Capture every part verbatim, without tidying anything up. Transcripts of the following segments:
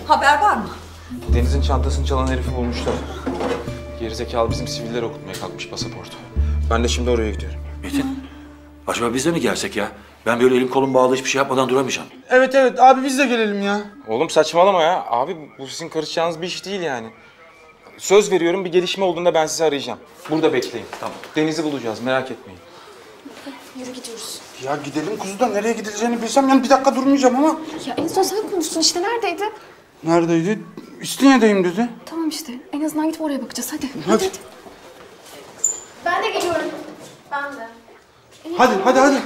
Haber var mı? Deniz'in çantasını çalan herifi bulmuşlar. Gerizekalı bizim siviller okutmaya kalkmış pasaportu. Ben de şimdi oraya gidiyorum. Metin, acaba biz de mi gelsek ya? Ben böyle elim kolum bağlı hiçbir şey yapmadan duramayacağım. Evet evet abi biz de gelelim ya. Oğlum saçmalama ya. Abi bu sizin karışacağınız bir iş değil yani. Söz veriyorum, bir gelişme olduğunda ben sizi arayacağım. Burada bekleyin. Tamam. Deniz'i bulacağız, merak etmeyin. Yürü gidiyoruz. Ya gidelim kuzu da nereye gidileceğini bilsem yani bir dakika durmayacağım ama. Ya en son sen konuştun işte, neredeydi? Neredeydi? İstinye'deyim dedi. Tamam işte, en azından gidip oraya bakacağız hadi. Hadi. Hadi. hadi. Ben de geliyorum. Ben de. Hadi hadi hadi.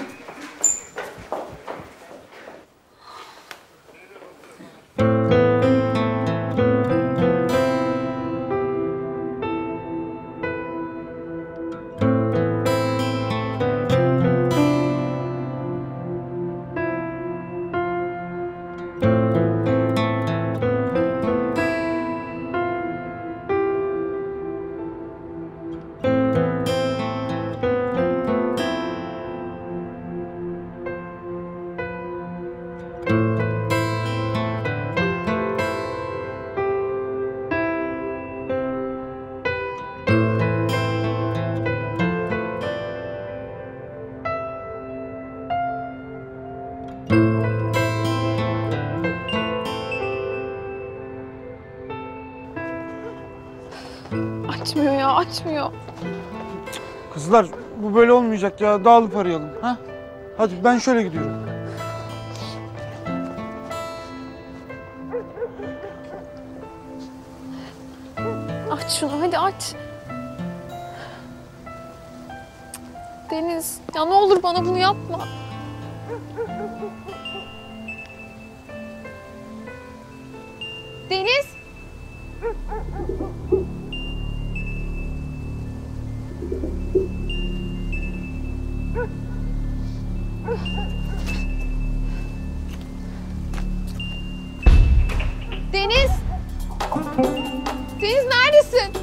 Açmıyor ya, açmıyor. Kızlar bu böyle olmayacak ya. Dağılıp arayalım. Ha? Hadi ben şöyle gidiyorum. Aç şunu, hadi aç. Deniz, ya ne olur bana bunu yapma. Deniz! Deniz! Deniz neredesin?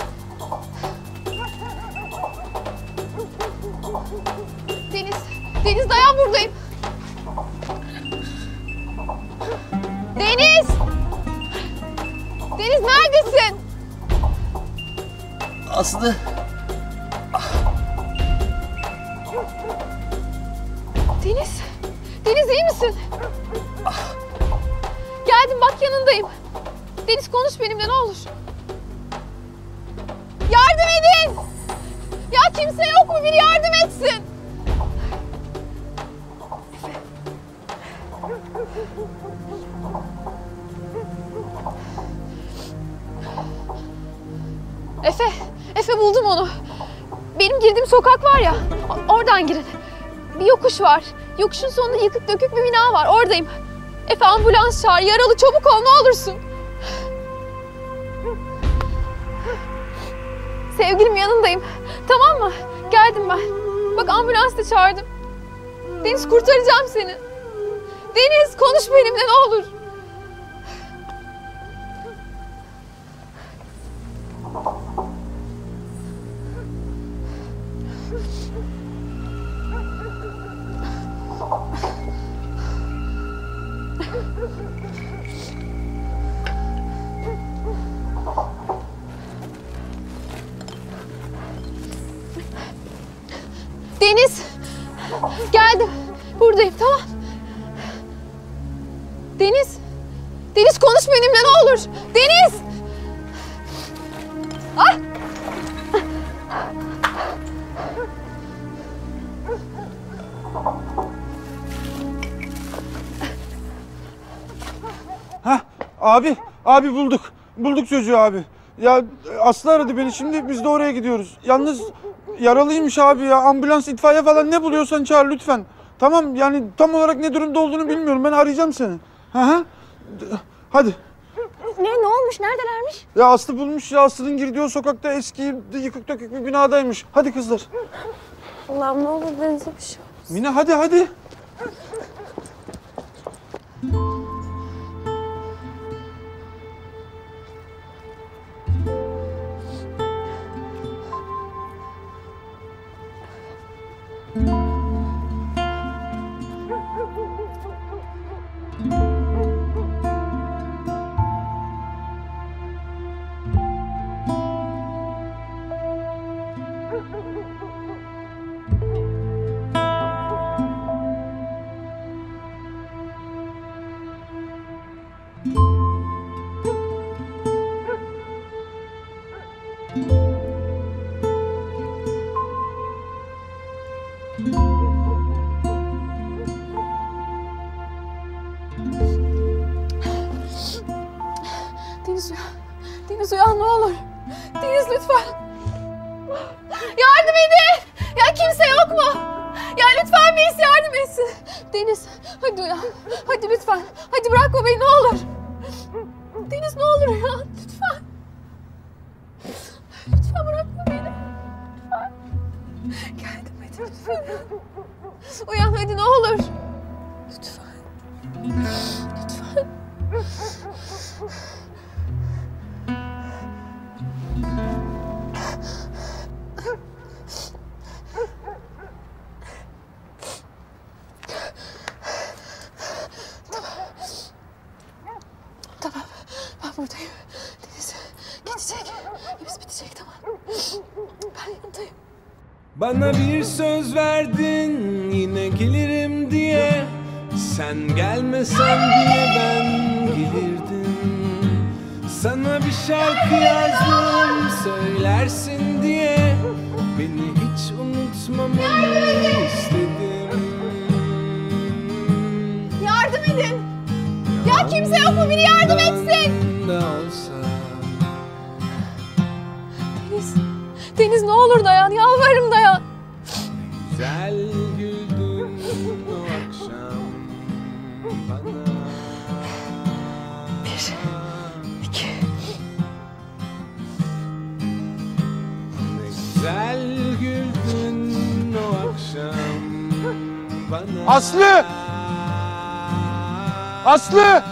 Deniz, Deniz dayan buradayım. Deniz! Deniz neredesin? Aslı. Deniz, Deniz iyi misin? Geldim bak yanındayım. Deniz konuş benimle ne olur. Yardım edin! Ya kimse yok mu? Biri yardım etsin. Efe, Efe buldum onu. Benim girdiğim sokak var ya, oradan girin. Bir yokuş var. Yokuşun sonunda yıkık dökük bir bina var. Oradayım. Efe ambulans çağır. Yaralı çabuk ol ne olursun. Sevgilim yanındayım. Tamam mı? Geldim ben. Bak ambulans da çağırdım. Deniz kurtaracağım seni. Deniz konuş benimle ne olur. Deniz, geldim. Buradayım, tamam. Deniz, Deniz konuş benimle ne olur. Deniz! Ah! Hah abi, abi bulduk. Bulduk çocuğu abi. Ya Aslı aradı beni şimdi biz de oraya gidiyoruz. Yalnız yaralıymış abi ya. Ambulans, itfaiye falan ne buluyorsan çağır lütfen. Tamam yani tam olarak ne durumda olduğunu bilmiyorum. Ben arayacağım seni. Hı hı. Hadi. Ne, ne olmuş? Neredelermiş? Ya Aslı bulmuş ya. Aslı'nın girdiği o sokakta eski yıkık dökük bir binadaymış. Hadi kızlar. Allah'ım ne olur Deniz'e bir şey olsun. Mine hadi hadi. Deniz uyan. Deniz uyan ne olur. Deniz lütfen. Yardım edin. Ya kimse yok mu? Ya lütfen birisi yardım etsin. Deniz hadi uyan. Hadi lütfen. Hadi bırakma beni ne olur. Deniz ne olur uyan. Lütfen. Lütfen bırakma beni. Lütfen. Geldim hadi lütfen. Uyan hadi ne olur. Lütfen. Lütfen. Tamam, ben buradayım. Deniz geçecek. Hepsi bitecek tamam. Ben yanındayım. Bana bir söz verdin yine gelirim diye. Sen gelmesen bile ben gelirdim. Sana bir şarkı yazdım söylersin diye. Beni hiç unutmamanı istedim. Yardım edin. Ya kimse yok mu? Biri yardım etsin. Da olsa. Deniz, Deniz ne olur dayan. Yalvarırım dayan. Güzel güldün o akşam bana. Bir, iki. Ne güzel güldün o akşam bana. Aslı! Aslı!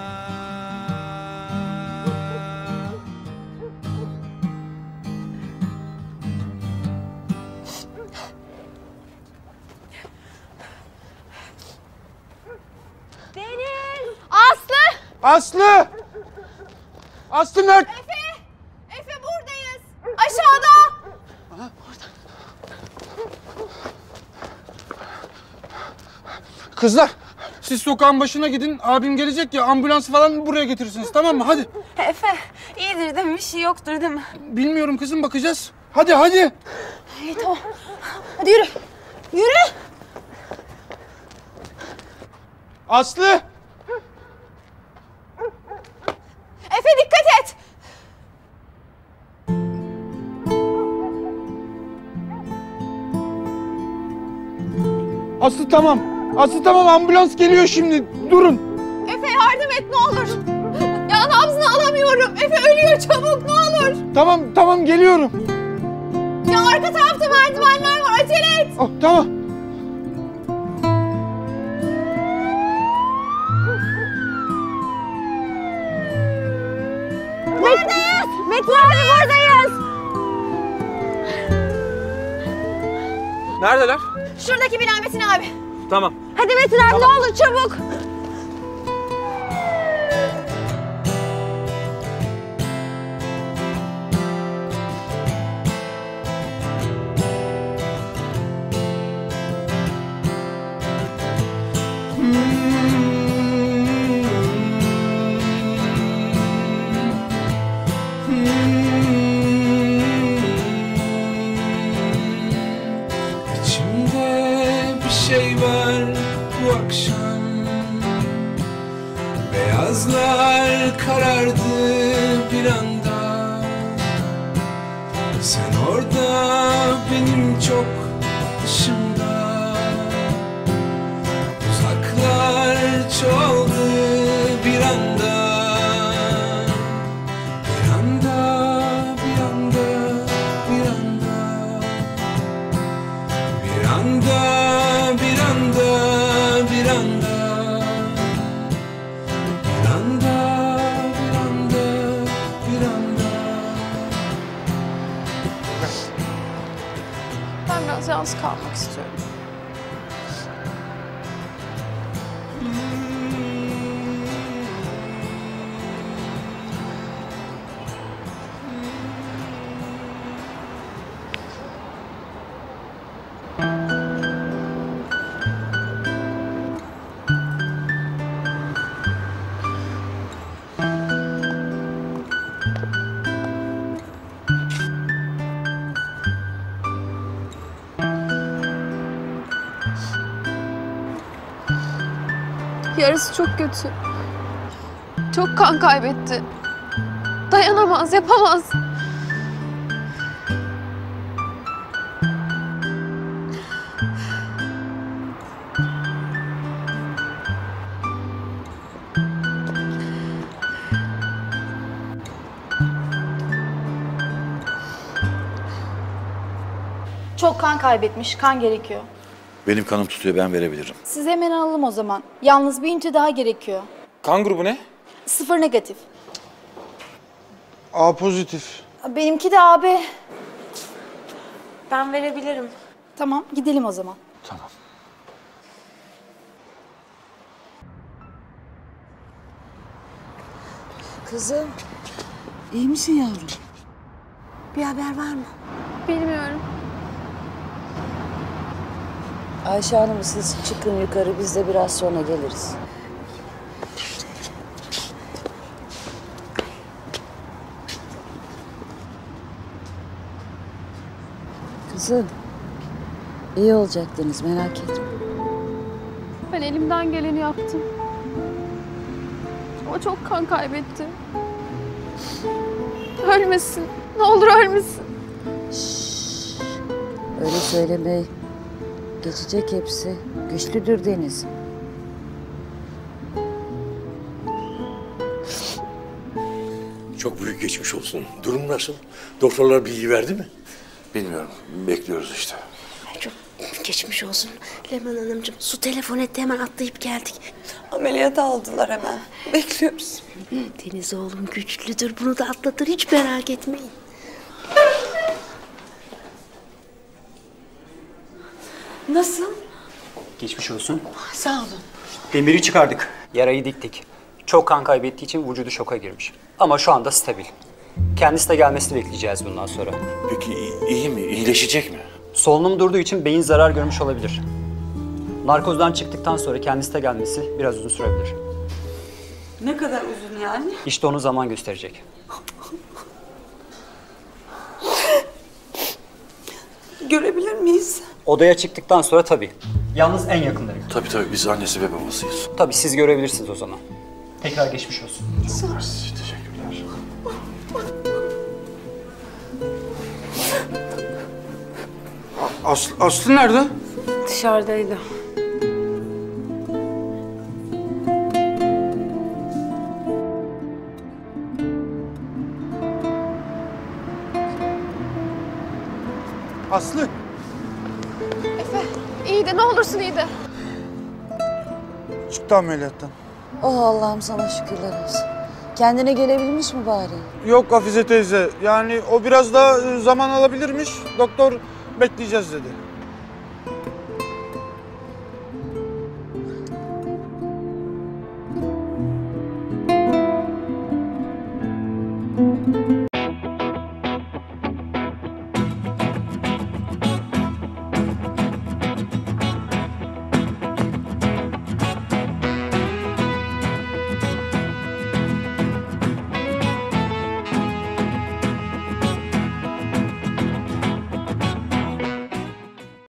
Deniz! Aslı! Aslı! Aslı nerede? Efe! Efe buradayız. Aşağıda. Kızlar, siz sokağın başına gidin. Abim gelecek ya, ambulansı falan buraya getirirsiniz, tamam mı? Hadi. Efe, iyidir değil mi? Bir şey yoktur değil mi? Bilmiyorum kızım, bakacağız. Hadi, hadi. İyi tamam. Hadi yürü. Yürü. Aslı! Efe dikkat et. Aslı tamam. Aslı tamam, ambulans geliyor şimdi. Durun. Efe yardım et ne olur. Ya nabzını alamıyorum. Efe ölüyor çabuk ne olur. Tamam, tamam geliyorum. Ya arka tarafta merdivenler var acele et. Oh, tamam. Buradayız. Metin abi buradayız. Neredeler? Şuradaki bina Metin abi. Tamam. Hadi Metin abi ne olur çabuk. İçimde bir şey var bu akşam. Beyazlar karardı bir anda. Sen orada benim çok dışımda. Uzaklar çoğaldı bir anda. Bir anda, bir anda, bir anda. Bir anda, bir anda, bir anda. Bir anda, bir anda, bir anda. Ben biraz yalnız kalmak istiyorum. Yarası çok kötü. Çok kan kaybetti. Dayanamaz, yapamaz. Çok kan kaybetmiş, kan gerekiyor. Benim kanım tutuyor, ben verebilirim. Siz hemen alalım o zaman. Yalnız bir ünite daha gerekiyor. Kan grubu ne? Sıfır negatif. A pozitif. Benimki de abi. Ben verebilirim. Tamam, gidelim o zaman. Tamam. Kızım, iyi misin yavrum? Bir haber var mı? Bilmiyorum. Ayşe Hanım siz çıkın yukarı, biz de biraz sonra geliriz. Kızım, iyi olacaktınız, merak etme. Ben elimden geleni yaptım. O çok kan kaybetti. Ölmesin. Ne olur ölmesin. Öyle söyleme. Geçecek hepsi. Güçlüdür Deniz. Çok büyük geçmiş olsun. Durum nasıl? Doktorlar bilgi verdi mi? Bilmiyorum, bekliyoruz işte. Çok geçmiş olsun. Leman Hanımcığım su telefon etti, hemen atlayıp geldik. Ameliyata aldılar hemen. Bekliyoruz. Deniz oğlum güçlüdür, bunu da atlatır, hiç merak etmeyin. Nasıl? Geçmiş olsun. Sağ olun. Demiri çıkardık. Yarayı diktik. Çok kan kaybettiği için vücudu şoka girmiş. Ama şu anda stabil. Kendisi de gelmesini bekleyeceğiz bundan sonra. Peki i- iyi mi, iyileşecek mi? Solunum durduğu için beyin zarar görmüş olabilir. Narkozdan çıktıktan sonra kendisi de gelmesi biraz uzun sürebilir. Ne kadar uzun yani? İşte onu zaman gösterecek. Görebilir miyiz? Odaya çıktıktan sonra tabii. Yalnız en yakınları. Tabii tabii, biz annesi ve babasıyız. Tabii siz görebilirsiniz o zaman. Tekrar geçmiş olsun. Teşekkürler. Aslı, Aslı nerede? Dışarıdaydı. Aslı. Efe, iyi de ne olursun iyi de. Çıktı ameliyattan. Oh Allah'ım sana şükürler olsun. Kendine gelebilmiş mi bari? Yok Hafize teyze. Yani o biraz daha e, zaman alabilirmiş. Doktor bekleyeceğiz dedi.